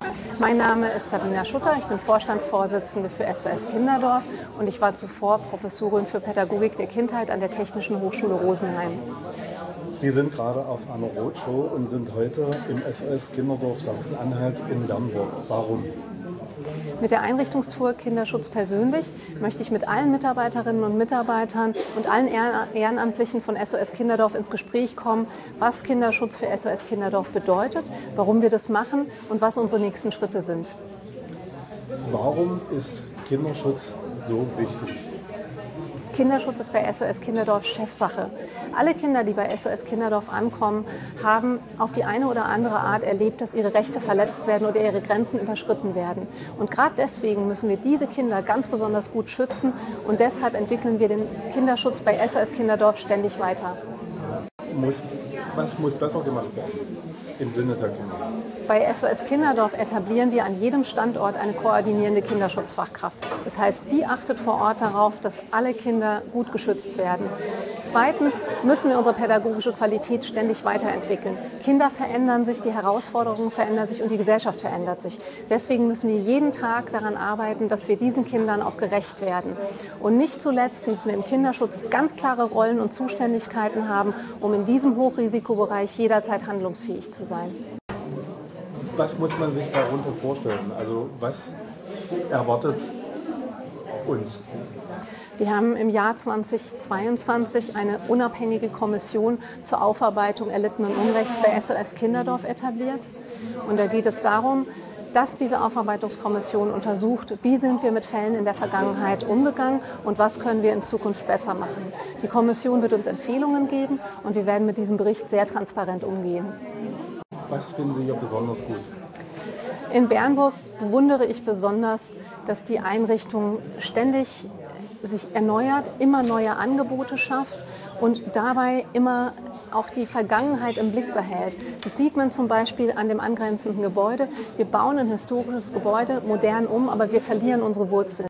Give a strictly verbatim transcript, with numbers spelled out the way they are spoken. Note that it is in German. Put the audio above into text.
Mein Name ist Sabina Schutter, ich bin Vorstandsvorsitzende für S O S Kinderdorf und ich war zuvor Professorin für Pädagogik der Kindheit an der Technischen Hochschule Rosenheim. Sie sind gerade auf einer Roadshow und sind heute im S O S Kinderdorf Sachsen-Anhalt in Bernburg. Warum? Mit der Einrichtungstour Kinderschutz persönlich möchte ich mit allen Mitarbeiterinnen und Mitarbeitern und allen Ehrenamtlichen von S O S Kinderdorf ins Gespräch kommen, was Kinderschutz für S O S Kinderdorf bedeutet, warum wir das machen und was unsere nächsten Schritte sind. Warum ist Kinderschutz so wichtig? Kinderschutz ist bei S O S Kinderdorf Chefsache. Alle Kinder, die bei S O S Kinderdorf ankommen, haben auf die eine oder andere Art erlebt, dass ihre Rechte verletzt werden oder ihre Grenzen überschritten werden. Und gerade deswegen müssen wir diese Kinder ganz besonders gut schützen und deshalb entwickeln wir den Kinderschutz bei S O S Kinderdorf ständig weiter. Muss, was muss besser gemacht werden im Sinne der Kinder? Bei S O S Kinderdorf etablieren wir an jedem Standort eine koordinierende Kinderschutzfachkraft. Das heißt, die achtet vor Ort darauf, dass alle Kinder gut geschützt werden. Zweitens müssen wir unsere pädagogische Qualität ständig weiterentwickeln. Kinder verändern sich, die Herausforderungen verändern sich und die Gesellschaft verändert sich. Deswegen müssen wir jeden Tag daran arbeiten, dass wir diesen Kindern auch gerecht werden. Und nicht zuletzt müssen wir im Kinderschutz ganz klare Rollen und Zuständigkeiten haben, um in diesem Hochrisikobereich jederzeit handlungsfähig zu sein. Was muss man sich darunter vorstellen? Also was erwartet uns? Wir haben im Jahr zweitausendzweiundzwanzig eine unabhängige Kommission zur Aufarbeitung erlittenen Unrechts bei S O S Kinderdorf etabliert. Und da geht es darum, dass diese Aufarbeitungskommission untersucht, wie sind wir mit Fällen in der Vergangenheit umgegangen und was können wir in Zukunft besser machen. Die Kommission wird uns Empfehlungen geben und wir werden mit diesem Bericht sehr transparent umgehen. Was finden Sie hier besonders gut? In Bernburg bewundere ich besonders, dass die Einrichtung ständig sich erneuert, immer neue Angebote schafft und dabei immer auch die Vergangenheit im Blick behält. Das sieht man zum Beispiel an dem angrenzenden Gebäude. Wir bauen ein historisches Gebäude modern um, aber wir verlieren unsere Wurzeln.